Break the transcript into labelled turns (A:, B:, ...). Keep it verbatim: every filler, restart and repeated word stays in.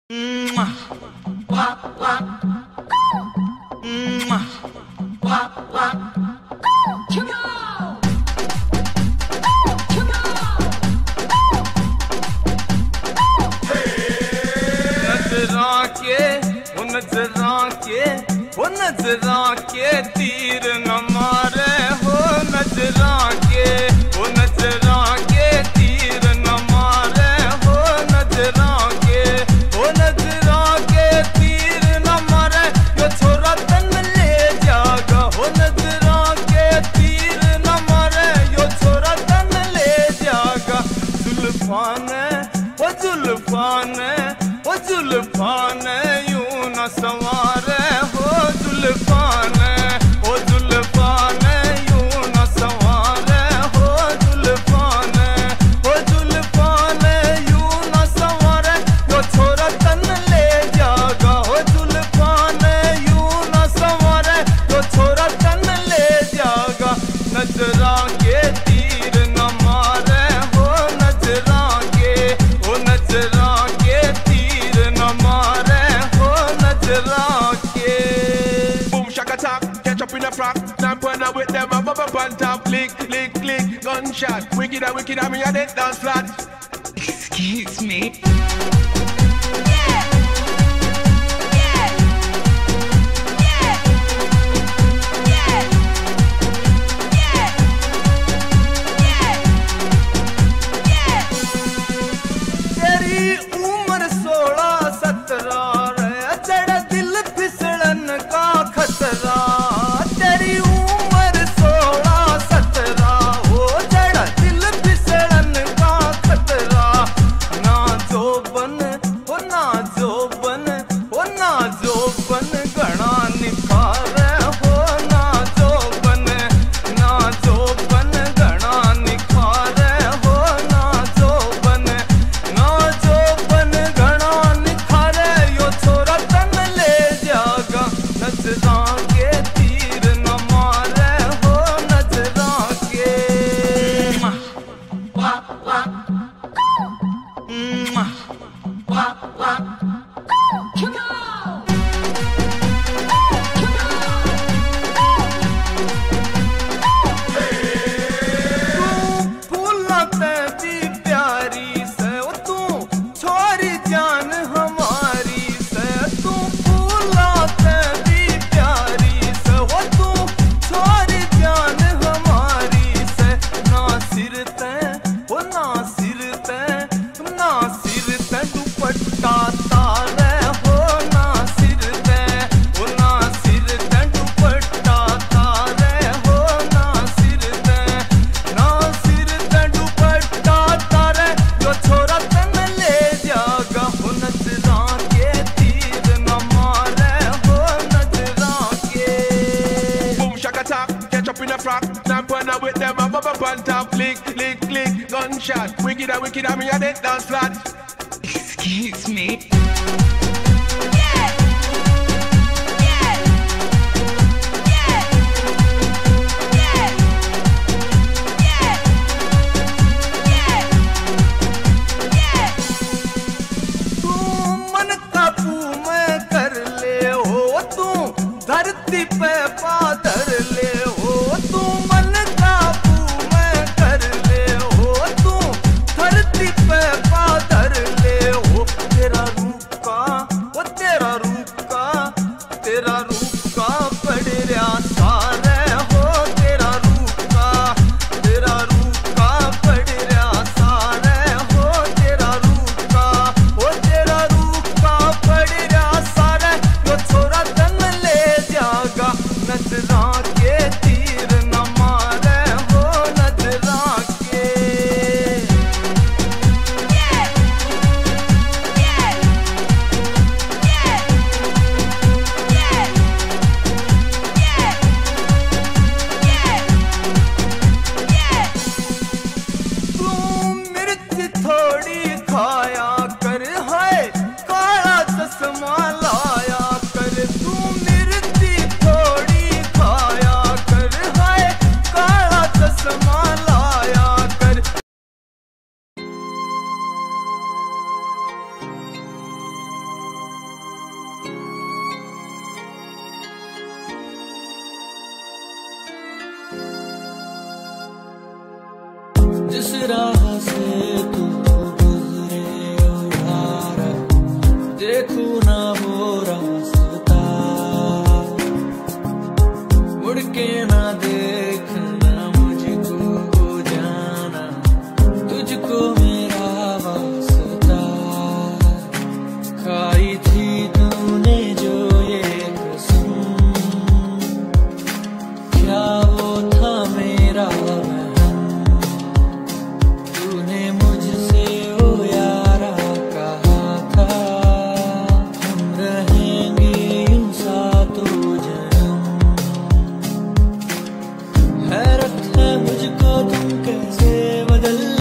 A: नजरा के तीर न मारे हो, नजरा के वो नजरा के तीर न मारे हो, नजरा के वो नजरा के तीर न मारे यो छोरा तन ले जागा हो, नजरा के तीर न मारे यो छोरा तन ले जागा। जुल्फान वो जुल्फान वो जुल्फान यूं न संवारे हो, जुल्फान ओ जुल्फान यूं न संवारे हो, जुल्फान ओ जुल्फान यूं न संवारे यो छोरा तन ले जागा हो, जुल्फान यूं न संवारे यो छोरा तन ले जागा। नजरा के तीर न मारे हो, नजरा के ओ नजरा के तीर न मारे हो, नजरा
B: catch up in a frock, snap when I with them, I'm up on top, click, click, click, gunshot, wicked and wicked, I mean, I did dance flat.
C: Excuse me.
B: Snap when I with them, I'm up on top, click, click, click, gunshot, wicked and wicked, I mean, I did dance flat.
C: Excuse me.
A: धरती पे पाथर ले हो तू, मन काबू में कर ले हो तू, धरती पे पाथर ले हो। तेरा रूप का वो तेरा रूप का तेरा रूप का पड़ रहा सारे हो, तेरा रूप का तेरा रूप का पड़ रहा सारे हो, तेरा रूप का वो तेरा रूप का पड़ रहा सारे यो छोरा तन ले जागा। नजरा के
D: राह से तू